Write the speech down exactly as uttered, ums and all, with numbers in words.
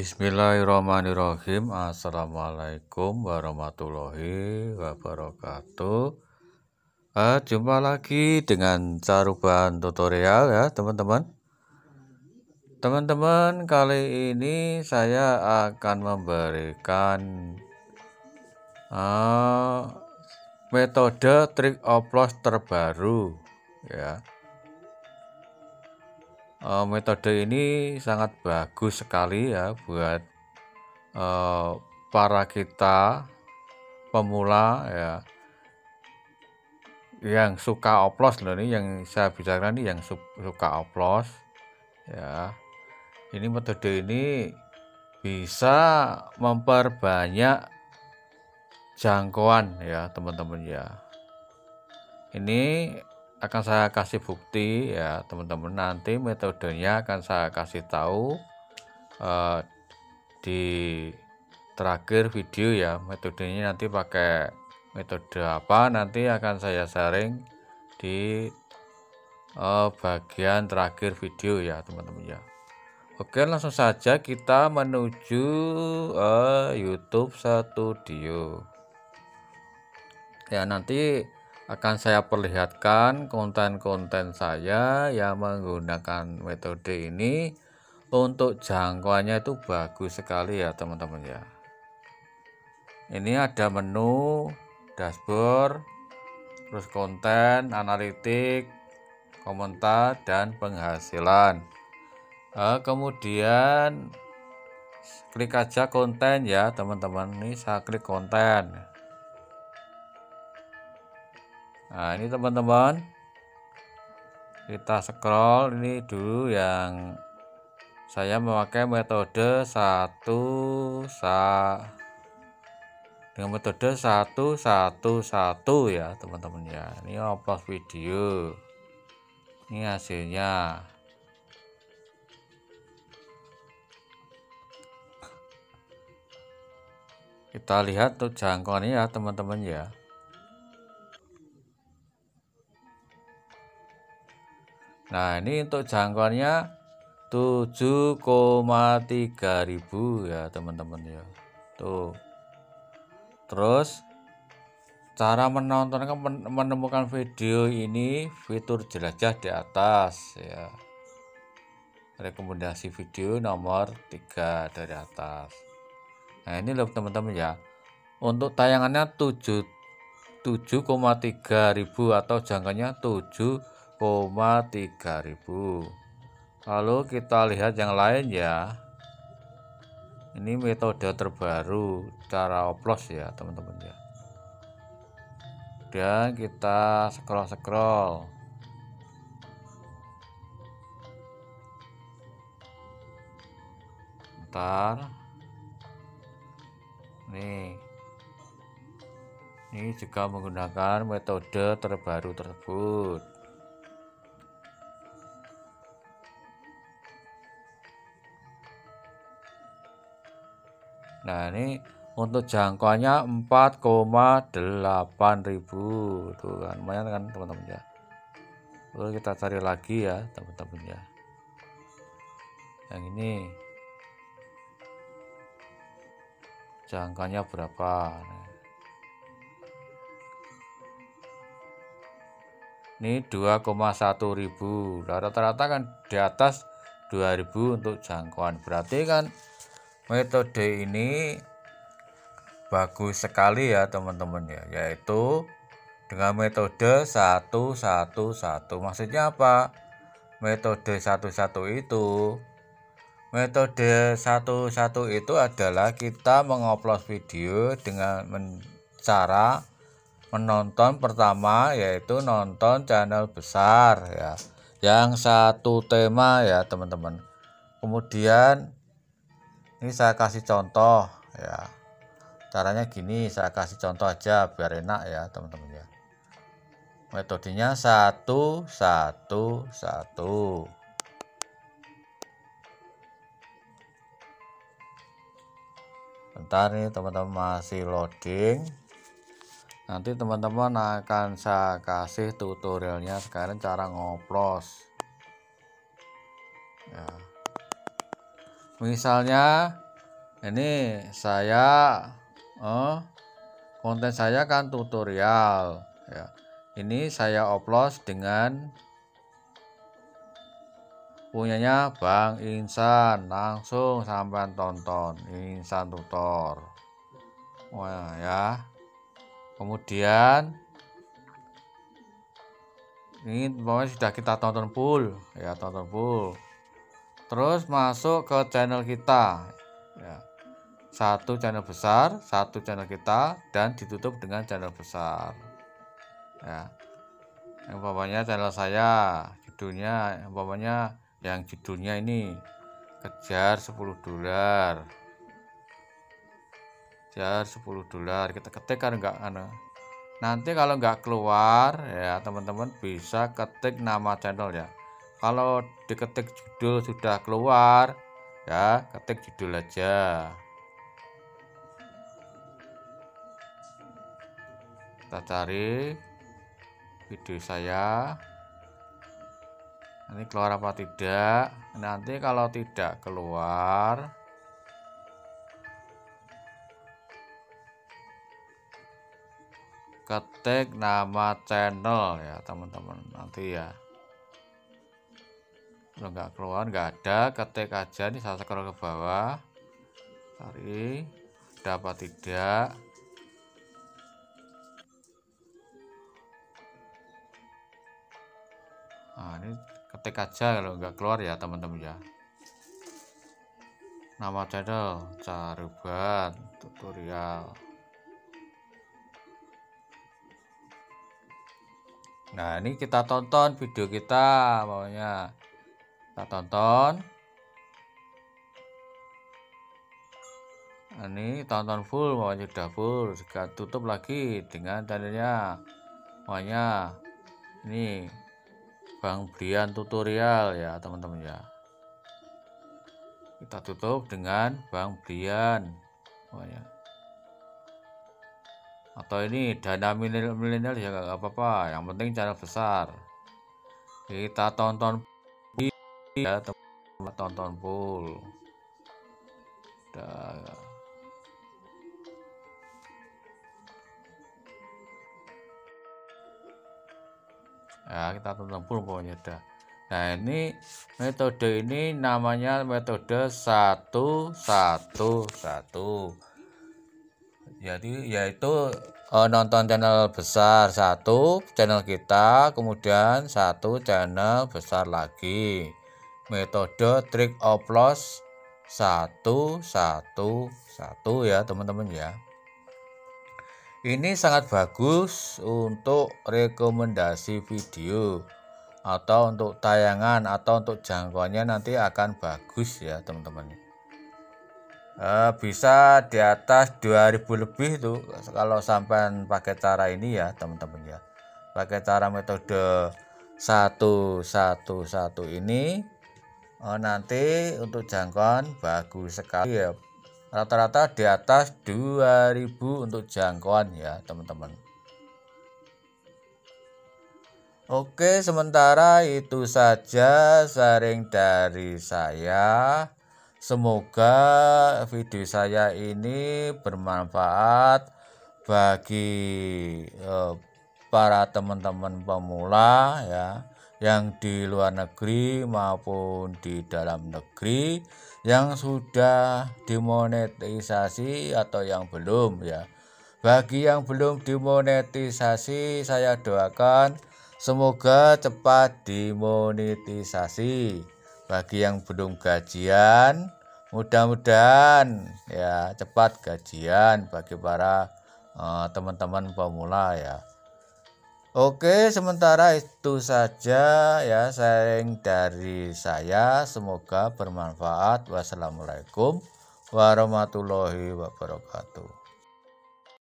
Bismillahirrahmanirrahim. Assalamualaikum warahmatullahi wabarakatuh. Eh, jumpa lagi dengan Caruban tutorial ya teman-teman. Teman-teman, kali ini saya akan memberikan uh, metode trik oplos terbaru ya. Uh, metode ini sangat bagus sekali ya buat uh, para kita pemula ya yang suka oplos loh, ini yang saya bicarakan ini yang su suka oplos ya. Ini metode ini bisa memperbanyak jangkauan ya teman-teman ya. Ini akan saya kasih bukti ya teman-teman, nanti metodenya akan saya kasih tahu uh, di terakhir video ya. Metodenya nanti pakai metode apa, nanti akan saya sharing di uh, bagian terakhir video ya teman-teman ya. Oke, langsung saja kita menuju uh, YouTube Studio ya. Nanti akan saya perlihatkan konten-konten saya yang menggunakan metode ini. Untuk jangkauannya itu bagus sekali ya teman-teman ya. Ini ada menu, dashboard, terus konten, analitik, komentar, dan penghasilan. Nah, kemudian klik aja konten ya teman-teman. Ini saya klik konten. Nah, ini teman-teman, kita scroll ini dulu yang saya memakai metode satu sa dengan metode satu satu satu ya teman-teman ya. Ini upload video, ini hasilnya. Kita lihat tuh jangkauannya ya teman-teman ya. Nah, ini untuk jangkauannya tujuh koma tiga ribu ya teman-teman ya. Tuh. Terus cara menonton, menemukan video ini fitur jelajah di atas ya. Rekomendasi video nomor tiga dari atas. Nah, ini loh teman-teman ya. Untuk tayangannya tujuh koma tiga ribu atau jangkauannya tujuh koma tiga ribu. Lalu kita lihat yang lain ya. Ini metode terbaru cara oplos ya teman-teman ya. Dan kita scroll-scroll. Bentar. Nih. Ini juga menggunakan metode terbaru tersebut. Nah, ini untuk jangkauannya empat koma delapan ribu. Tuh kan, lumayan kan teman-teman ya. Lalu kita cari lagi ya teman-teman ya. Yang ini jangkauannya berapa? Ini dua koma satu ribu. Rata-rata kan di atas dua ribu untuk jangkauan. Berarti kan metode ini bagus sekali ya teman-teman ya, yaitu dengan metode satu satu satu. Maksudnya apa? Metode satu satu itu metode satu satu itu adalah kita mengupload video dengan men cara menonton pertama, yaitu nonton channel besar ya, yang satu tema ya teman-teman. Kemudian ini saya kasih contoh ya. Caranya gini, saya kasih contoh aja biar enak ya teman-teman ya. Metodenya satu satu satu. Bentar nih teman-teman, masih loading. Nanti teman-teman akan saya kasih tutorialnya sekarang cara ngoplos ya. Misalnya ini saya eh, konten saya kan tutorial ya. Ini saya upload dengan punyanya Bang Insan, langsung sampai tonton Insan Tutor. Wah ya. Kemudian ini pokoknya sudah kita tonton full ya, tonton full. Terus masuk ke channel kita ya. Satu channel besar, satu channel kita, dan ditutup dengan channel besar ya. Yang umpamanya channel saya judulnya umpamanya yang judulnya ini kejar sepuluh dolar, kejar sepuluh dolar, kita ketik kan enggak anu. Nanti kalau nggak keluar ya teman-teman bisa ketik nama channel ya. Kalau diketik judul sudah keluar ya, ketik judul aja. Kita cari video saya, ini keluar apa tidak. Nanti kalau tidak keluar, ketik nama channel ya teman-teman, nanti ya. Kalau nggak keluar, nggak ada, ketik aja. Nih saya scroll ke bawah, cari dapat tidak. Nah, ini ketik aja kalau nggak keluar ya teman-teman ya. Nama channel Caruban Tutorial. Nah, ini kita tonton video kita, pokoknya kita tonton. Ini tonton full, pokoknya sudah full. Kita tutup lagi dengan channelnya, pokoknya ini Bang Brian Tutorial ya teman-teman ya. Kita tutup dengan Bang Brian, pokoknya. Atau ini dana milenial ya nggak apa-apa, yang penting channel besar. Kita tonton ya teman-teman, tonton full. Udah. Ya, kita tonton full pokoknya dah. Nah, ini metode ini namanya metode satu satu satu. Jadi yaitu eh, nonton channel besar satu, channel kita, kemudian satu channel besar lagi. Metode trik upload satu satu satu ya teman-teman ya. Ini sangat bagus untuk rekomendasi video atau untuk tayangan atau untuk jangkauannya nanti akan bagus ya teman-teman. E, bisa di atas dua ribu lebih tuh kalau sampai pakai cara ini ya teman-teman ya. Pakai cara metode satu satu satu ini oh, nanti untuk jangkauan bagus sekali ya. Rata-rata di atas dua ribu untuk jangkauan ya teman-teman. Oke, sementara itu saja sharing dari saya. Semoga video saya ini bermanfaat bagi eh, para teman-teman pemula ya, yang di luar negeri maupun di dalam negeri, yang sudah dimonetisasi atau yang belum ya. Bagi yang belum dimonetisasi, saya doakan semoga cepat dimonetisasi. Bagi yang belum gajian, mudah-mudahan ya cepat gajian bagi para teman-teman uh, pemula ya. Oke, sementara itu saja ya sharing dari saya, semoga bermanfaat. Wassalamualaikum warahmatullahi wabarakatuh.